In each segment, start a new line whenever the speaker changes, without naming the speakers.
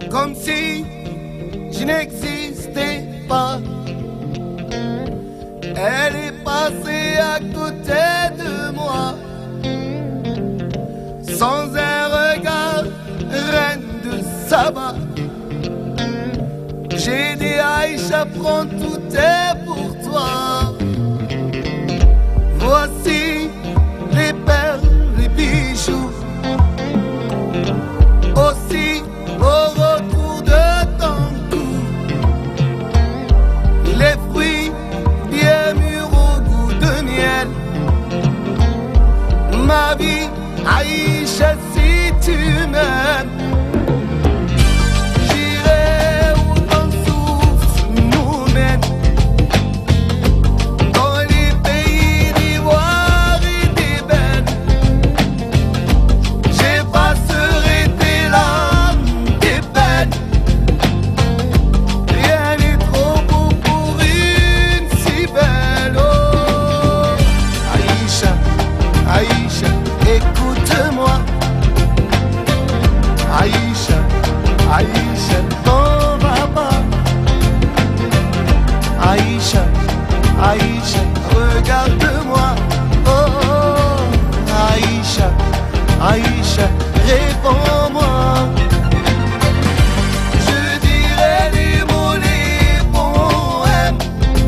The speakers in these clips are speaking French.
comme si je n'existais pas. Elle est passée à côté de moi, sans un regard, reine de Saba. J'ai dit Aïcha, prends tout est pour toi. Voici les perles, les bijoux, aussi au retour de ton cou, les fruits bien mûrs au goût de miel. Ma vie, Aïcha, si tu m'aimes, j'irai où ton souffle nous mène, dans les pays d'ivoire et d'ébène. J'effacerai tes larmes, tes peines. Rien n'est trop beau pour une si belle. Oh, Aïcha, Aïcha, écoute-moi. Aïcha, Aïcha, t'en vas pas. Aïcha, Aïcha, regarde-moi. Oh, oh, Aïcha, Aïcha, réponds-moi. Je dirai les mots, les poèmes.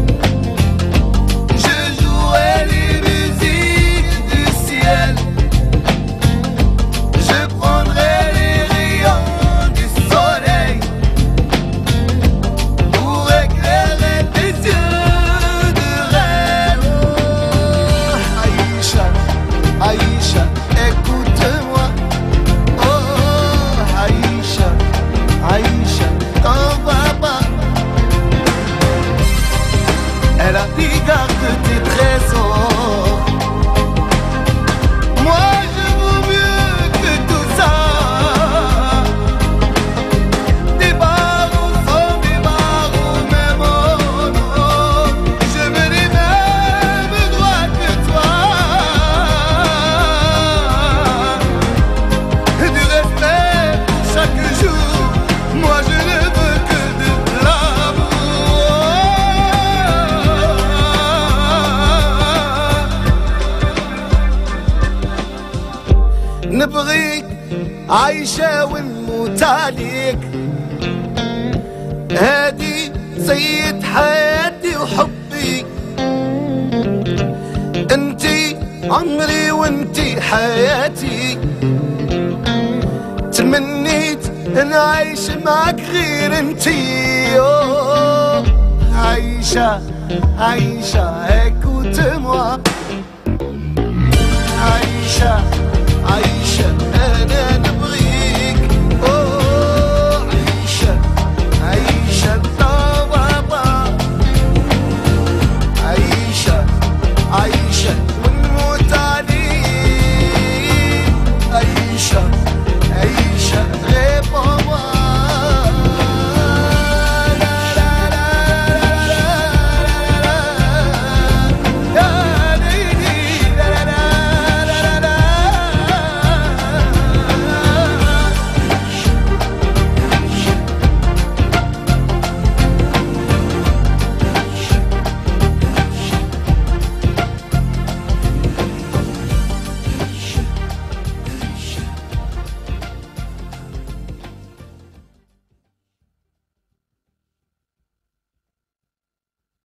Je jouerai les musiques du ciel. Je prendrai les rayons du soleil pour éclairer tes yeux de rêve. Oh, Aïcha, Aïcha, écoute-moi. Oh, Aïcha, Aïcha, t'en vas pas. Elle a dit garde tes trésors. Moi je vaux mieux que tout ça. Des barreaux sont des barreaux, mais mon nom, je veux les mêmes droits que toi. Du respect pour chaque jour, moi je ne veux que de l'amour. نبغيك عايشة ونموت عليك، هادي سيد حياتي وحبي. انتي عمري وانتي حياتي. تمنيت نعيش معك غير انتي. أوه، عايشة، عايشة، écoute-moi. عايشة